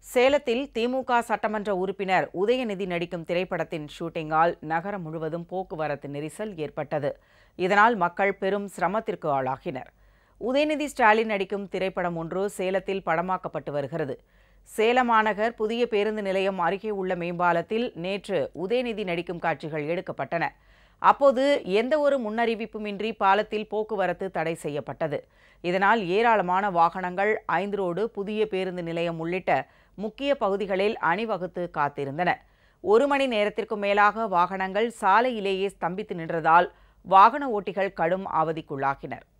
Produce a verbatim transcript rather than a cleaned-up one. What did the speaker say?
சேலத்தில் திமுக சட்டமன்ற உறுப்பினர் உதயநிதி நடிக்கும் திரைப்படத்தின் ஷூட்டிங்கால் நகரம் முழுவதும் போக்குவரத்து நெரிசல் ஏற்பட்டது. இதனால் மக்கள் பெரும் சிரமத்திற்கு ஆளாகினர். உதயநிதி ஸ்டாலின் நடிக்கும் திரைப்படம் ஒன்று சேலத்தில் படமாக்கப்பட்டு வருகிறது. சேலம் மாநகர் புதிய பேருந்து நிலையம் அருகே உள்ள மேம்பாலத்தில் நேற்று உதயநிதி நடிக்கும் காட்சிகள் எடுக்கப்பட்டன. அப்போது எந்தவொரு முன்னறிவிப்புமின்றி பாலத்தில் போக்குவரத்து தடை செய்யப்பட்டது. இதனால் ஏராளமான வாகனங்கள் ஐந்து ரோடு புதிய பேருந்து நிலையம் உள்ளிட்ட முக்கிய பகுதிகளில் அணிவகுத்து காத்திருந்தன. ஒரு மணி நேரத்திற்கும் மேலாக வாகனங்கள் சாலையிலேயே ஸ்தம்பித்து நின்றதால் வாகன ஓட்டிகள் கடும் அவதிக்குள்ளாகினர்.